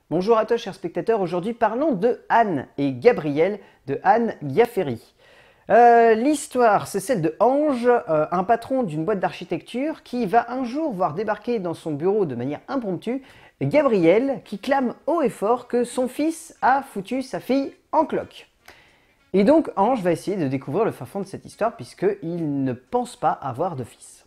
Bonjour à toi chers spectateurs, aujourd'hui parlons de Anne et Gabriel de Anne Giaferi. L'histoire, c'est celle de Ange, un patron d'une boîte d'architecture qui va un jour voir débarquer dans son bureau de manière impromptue Gabriel qui clame haut et fort que son fils a foutu sa fille en cloque. Et donc Ange va essayer de découvrir le fin fond de cette histoire puisqu'il ne pense pas avoir de fils.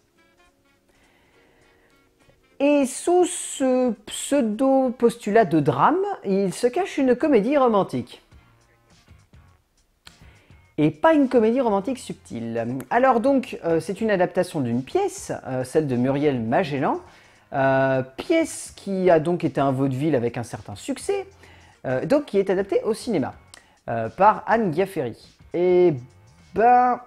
Et sous ce pseudo-postulat de drame, il se cache une comédie romantique. Et pas une comédie romantique subtile. Alors donc, c'est une adaptation d'une pièce, celle de Muriel Magellan, pièce qui a donc été un vaudeville avec un certain succès, donc qui est adaptée au cinéma, par Anne Giaferi. Et ben...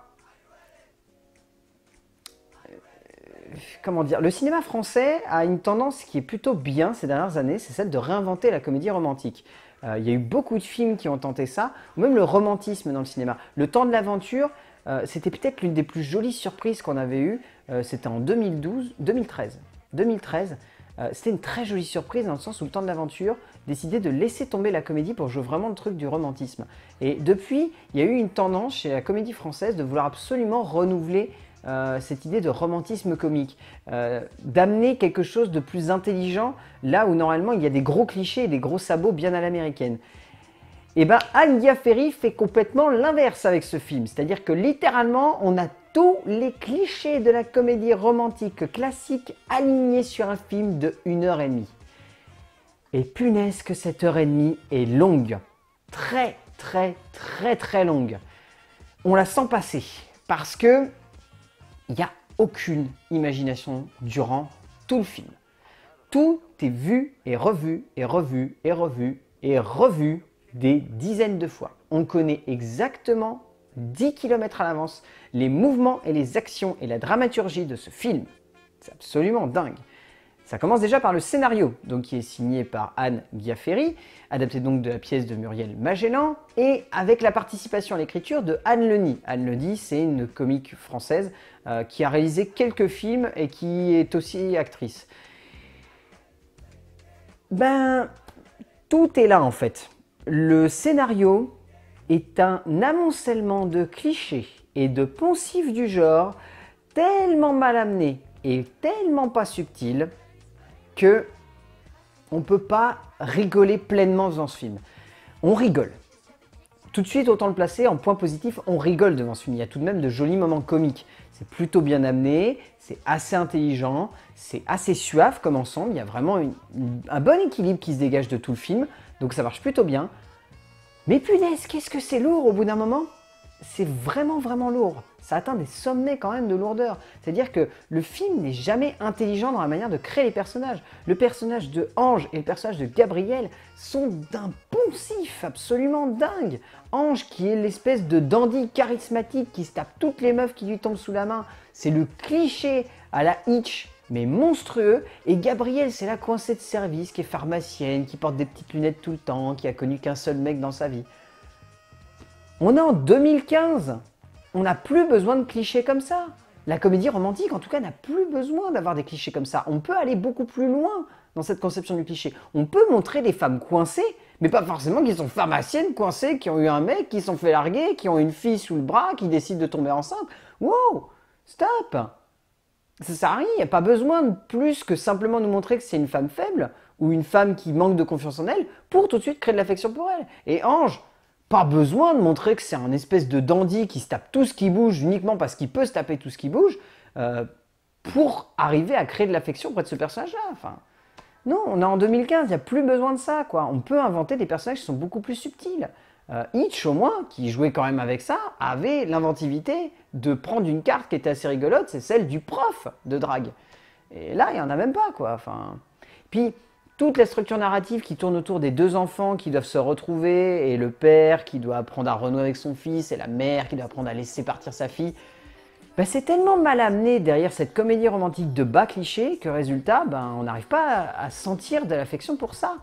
comment dire, le cinéma français a une tendance qui est plutôt bien ces dernières années, c'est celle de réinventer la comédie romantique. Il y a eu beaucoup de films qui ont tenté ça, ou même le romantisme dans le cinéma. Le Temps de l'aventure, c'était peut-être l'une des plus jolies surprises qu'on avait eues, c'était en 2013. C'était une très jolie surprise dans le sens où le Temps de l'aventure décidait de laisser tomber la comédie pour jouer vraiment le truc du romantisme. Et depuis, il y a eu une tendance chez la comédie française de vouloir absolument renouveler cette idée de romantisme comique, d'amener quelque chose de plus intelligent là où normalement il y a des gros clichés et des gros sabots bien à l'américaine. Et ben Anne Giaferi fait complètement l'inverse avec ce film, c'est-à-dire que littéralement on a tous les clichés de la comédie romantique classique alignés sur un film de 1h30. Et punaise que cette heure et demie est longue, très longue. On la sent passer parce que il n'y a aucune imagination durant tout le film. Tout est vu et revu et revu et revu et revu des dizaines de fois. On connaît exactement 10 km à l'avance les mouvements et les actions et la dramaturgie de ce film. C'est absolument dingue. Ça commence déjà par le scénario, donc qui est signé par Anne Giaferi, adapté donc de la pièce de Muriel Magellan, et avec la participation à l'écriture de Anne Lenny. Anne Lenny, c'est une comique française qui a réalisé quelques films et qui est aussi actrice. Ben, tout est là en fait. Le scénario est un amoncellement de clichés et de poncifs du genre tellement mal amené et tellement pas subtil que on ne peut pas rigoler pleinement devant ce film. On rigole. Tout de suite, autant le placer en point positif, on rigole devant ce film. Il y a tout de même de jolis moments comiques. C'est plutôt bien amené, c'est assez intelligent, c'est assez suave comme ensemble. Il y a vraiment un bon équilibre qui se dégage de tout le film, donc ça marche plutôt bien. Mais punaise, qu'est-ce que c'est lourd au bout d'un moment? C'est vraiment lourd. Ça atteint des sommets quand même de lourdeur. C'est-à-dire que le film n'est jamais intelligent dans la manière de créer les personnages. Le personnage de Ange et le personnage de Gabriel sont d'un poncif absolument dingue. Ange qui est l'espèce de dandy charismatique qui se tape toutes les meufs qui lui tombent sous la main. C'est le cliché à la Hitch, mais monstrueux. Et Gabriel, c'est la coincée de service qui est pharmacienne, qui porte des petites lunettes tout le temps, qui a connu qu'un seul mec dans sa vie. On est en 2015, on n'a plus besoin de clichés comme ça. La comédie romantique, en tout cas, n'a plus besoin d'avoir des clichés comme ça. On peut aller beaucoup plus loin dans cette conception du cliché. On peut montrer des femmes coincées, mais pas forcément qui sont pharmaciennes coincées, qui ont eu un mec, qui se sont fait larguer, qui ont une fille sous le bras, qui décident de tomber enceinte. Wow, stop! Ça sert à rien, il n'y a pas besoin de plus que simplement nous montrer que c'est une femme faible ou une femme qui manque de confiance en elle pour tout de suite créer de l'affection pour elle. Et Ange, pas besoin de montrer que c'est un espèce de dandy qui se tape tout ce qui bouge uniquement parce qu'il peut se taper tout ce qui bouge pour arriver à créer de l'affection auprès de ce personnage-là. Enfin, non, on est en 2015, il n'y a plus besoin de ça, quoi. On peut inventer des personnages qui sont beaucoup plus subtils. Hitch, au moins, qui jouait quand même avec ça, avait l'inventivité de prendre une carte qui était assez rigolote, c'est celle du prof de drague. Et là, il n'y en a même pas, quoi. Enfin, puis, toute la structure narrative qui tourne autour des deux enfants qui doivent se retrouver, et le père qui doit apprendre à renouer avec son fils, et la mère qui doit apprendre à laisser partir sa fille, ben c'est tellement mal amené derrière cette comédie romantique de bas cliché que résultat, ben, on n'arrive pas à sentir de l'affection pour ça.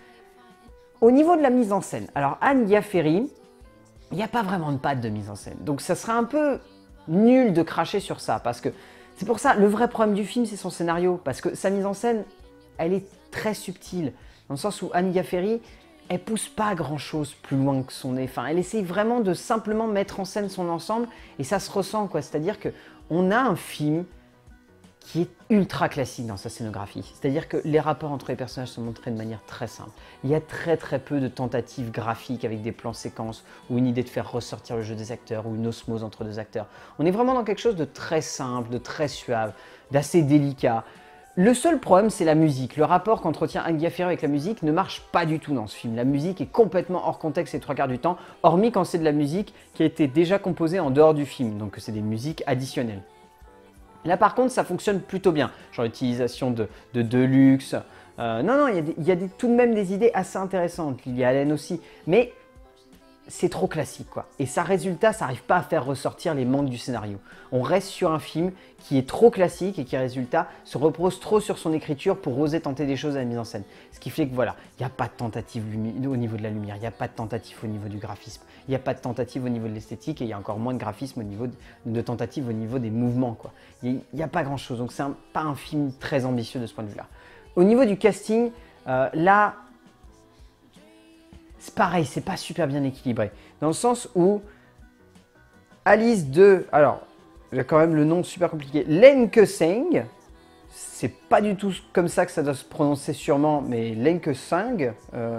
Au niveau de la mise en scène, alors Anne Giaferi, il n'y a pas vraiment de patte de mise en scène, donc ça serait un peu nul de cracher sur ça, parce que c'est pour ça, le vrai problème du film, c'est son scénario, parce que sa mise en scène, elle est très subtile. dans le sens où Anne Gafféry, elle pousse pas grand-chose plus loin que son nez. Enfin, elle essaye vraiment de simplement mettre en scène son ensemble, et ça se ressent, quoi. C'est-à-dire qu'on a un film qui est ultra classique dans sa scénographie. C'est-à-dire que les rapports entre les personnages sont montrés de manière très simple. Il y a très peu de tentatives graphiques avec des plans séquences ou une idée de faire ressortir le jeu des acteurs ou une osmose entre deux acteurs. On est vraiment dans quelque chose de très simple, de très suave, d'assez délicat. Le seul problème, c'est la musique. Le rapport qu'entretient Anne Gafféry avec la musique ne marche pas du tout dans ce film. La musique est complètement hors contexte les 3/4 du temps, hormis quand c'est de la musique qui a été déjà composée en dehors du film, donc c'est des musiques additionnelles. Là par contre ça fonctionne plutôt bien, genre l'utilisation de Deluxe. Non, il y a tout de même des idées assez intéressantes, Lily Allen aussi, mais c'est trop classique quoi. Et ça résultat, ça n'arrive pas à faire ressortir les manques du scénario. On reste sur un film qui est trop classique et qui résultat se repose trop sur son écriture pour oser tenter des choses à la mise en scène. Ce qui fait que voilà, il n'y a pas de tentative au niveau de la lumière, il n'y a pas de tentative au niveau du graphisme, il n'y a pas de tentative au niveau de l'esthétique et il y a encore moins de graphisme au niveau de tentative au niveau des mouvements quoi. Il n'y a pas grand chose, donc c'est pas un film très ambitieux de ce point de vue-là. Au niveau du casting, là, c'est pareil, c'est pas super bien équilibré. Dans le sens où Alice de... Alors, j'ai quand même le nom super compliqué. Len Ke-seng. C'est pas du tout comme ça que ça doit se prononcer sûrement, mais Len Ke-seng.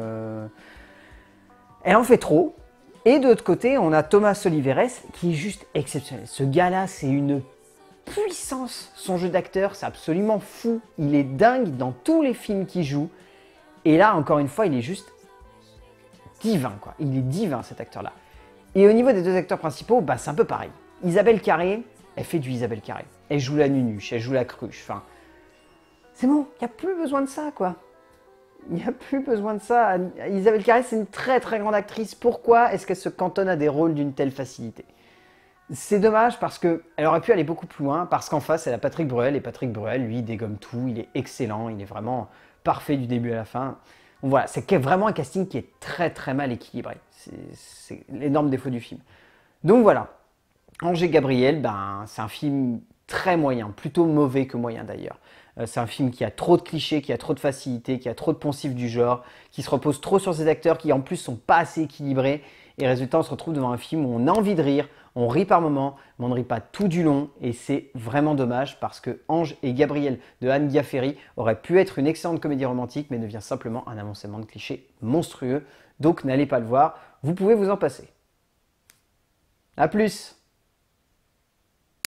Elle en fait trop. Et de l'autre côté, on a Thomas Oliveres qui est juste exceptionnel. Ce gars-là, c'est une puissance. Son jeu d'acteur, c'est absolument fou. Il est dingue dans tous les films qu'il joue. Et là, encore une fois, il est juste divin, quoi. Il est divin, cet acteur-là. Et au niveau des deux acteurs principaux, bah, c'est un peu pareil. Isabelle Carré, elle fait du Isabelle Carré. Elle joue la nunuche, elle joue la cruche. Enfin, c'est bon, il n'y a plus besoin de ça, quoi. Il n'y a plus besoin de ça. Isabelle Carré, c'est une très grande actrice. Pourquoi est-ce qu'elle se cantonne à des rôles d'une telle facilité? C'est dommage parce qu'elle aurait pu aller beaucoup plus loin, parce qu'en face, elle a Patrick Bruel, et Patrick Bruel, lui, il dégomme tout, il est excellent, il est vraiment parfait du début à la fin. Donc voilà, c'est vraiment un casting qui est très mal équilibré. C'est l'énorme défaut du film. Donc voilà, Ange et Gabriel, ben, c'est un film très moyen, plutôt mauvais que moyen d'ailleurs. C'est un film qui a trop de clichés, qui a trop de facilité, qui a trop de poncifs du genre, qui se repose trop sur ses acteurs qui en plus sont pas assez équilibrés. Et résultat, on se retrouve devant un film où on a envie de rire, on rit par moments, mais on ne rit pas tout du long. Et c'est vraiment dommage parce que Ange et Gabriel de Anne Gafféry aurait pu être une excellente comédie romantique, mais devient simplement un amoncellement de clichés monstrueux. Donc n'allez pas le voir, vous pouvez vous en passer. A plus!